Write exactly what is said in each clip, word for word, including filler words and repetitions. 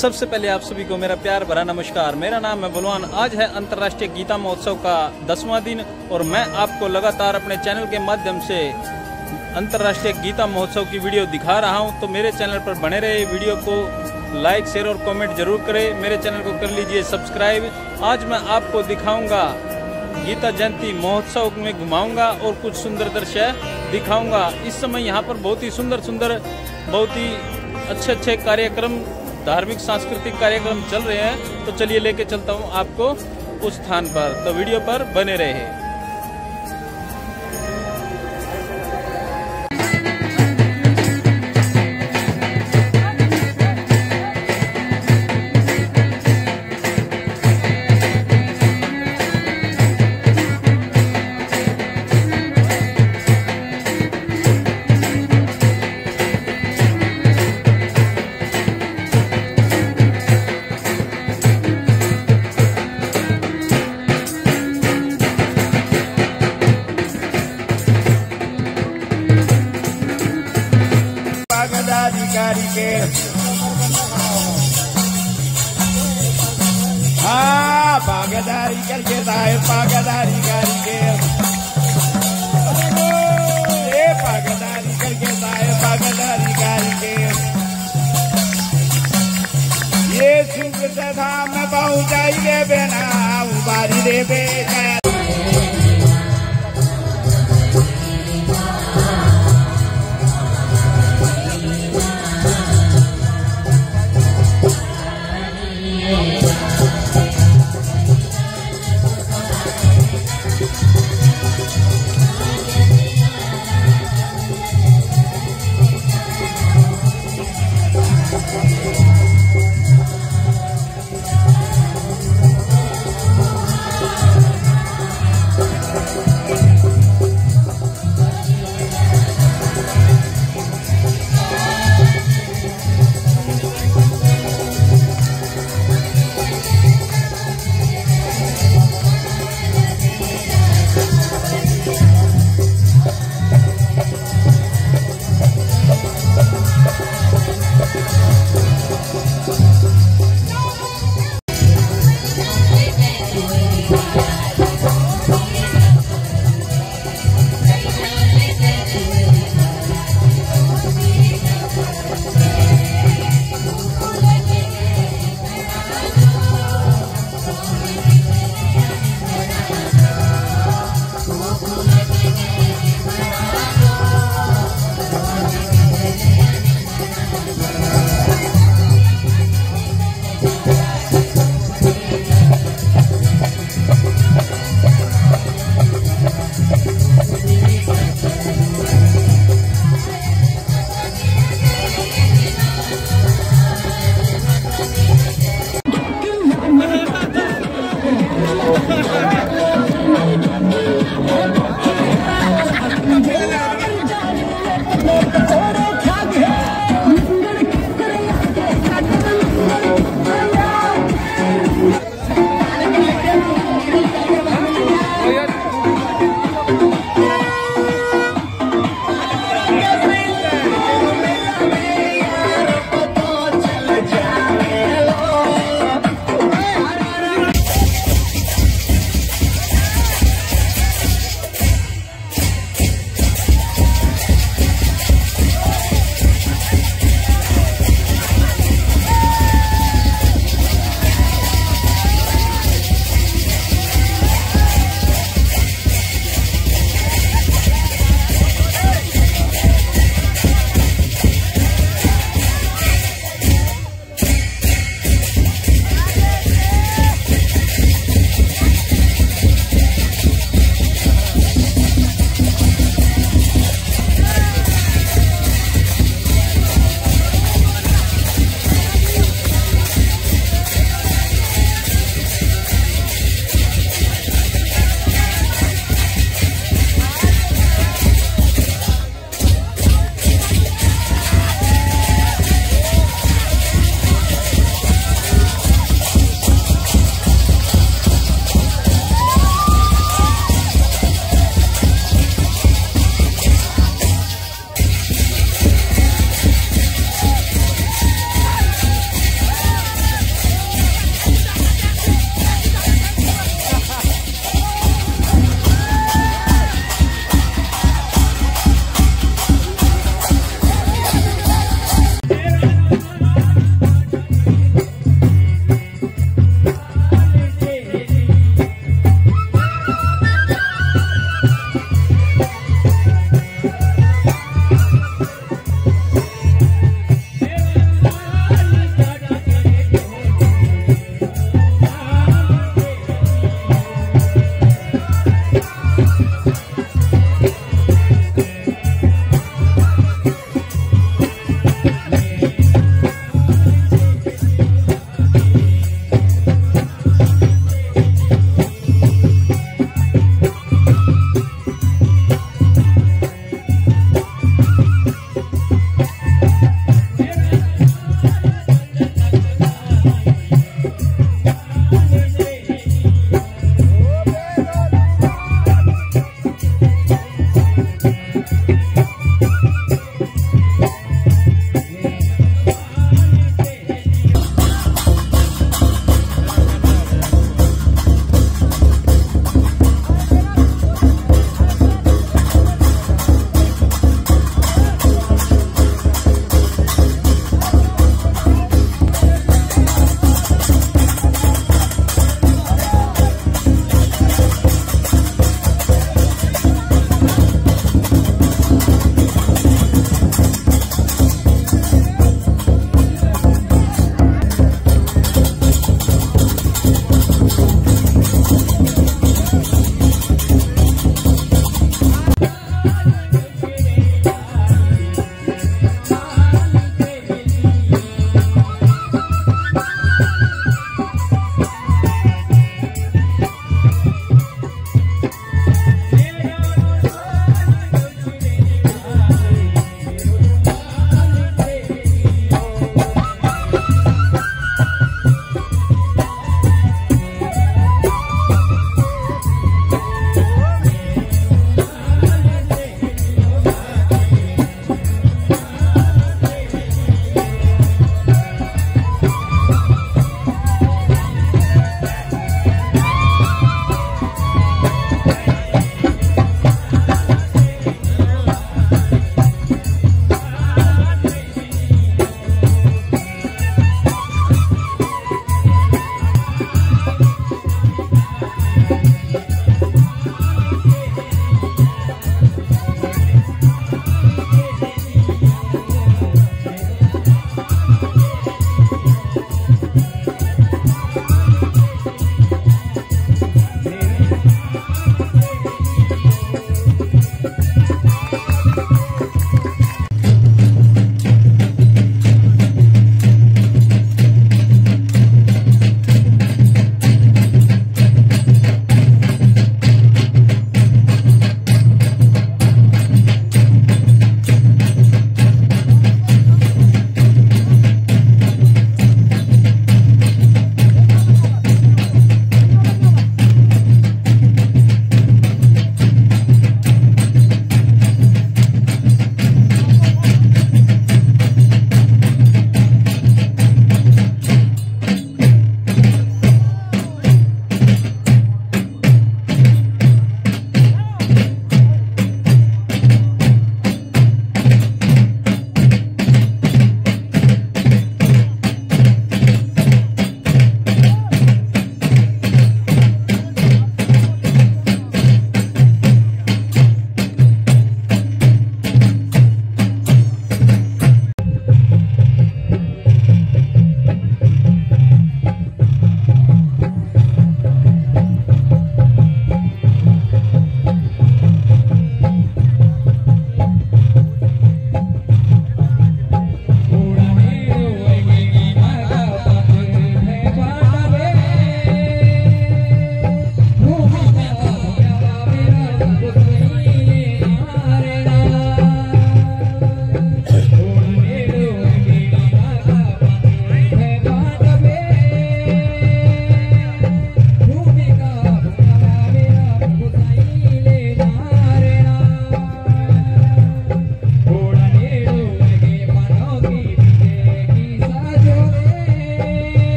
सबसे पहले आप सभी को मेरा प्यार भरा नमस्कार। मेरा नाम है बलवान। आज है अंतर्राष्ट्रीय गीता महोत्सव का दसवां दिन और मैं आपको लगातार अपने चैनल के माध्यम से अंतर्राष्ट्रीय गीता महोत्सव की वीडियो दिखा रहा हूं। तो मेरे चैनल पर बने रहे, वीडियो को लाइक शेयर और कमेंट जरूर करें। मेरे चैनल को कर लीजिए सब्सक्राइब। आज मैं आपको दिखाऊंगा गीता जयंती महोत्सव में, घुमाऊंगा और कुछ सुंदर दृश्य दिखाऊंगा। इस समय यहाँ पर बहुत ही सुंदर सुंदर बहुत ही अच्छे अच्छे कार्यक्रम, धार्मिक सांस्कृतिक कार्यक्रम चल रहे हैं। तो चलिए लेके चलता हूँ आपको उस स्थान पर, तो वीडियो पर बने रहे। अधिकारी के हाँ भागीदारी करके साहेब भागीदारी कारी के ये भागीदारी करके साहेब भागीदारी कारी के ये सुख से धाम में पहुंचाई दे बेना उबारी दे बे।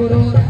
करो।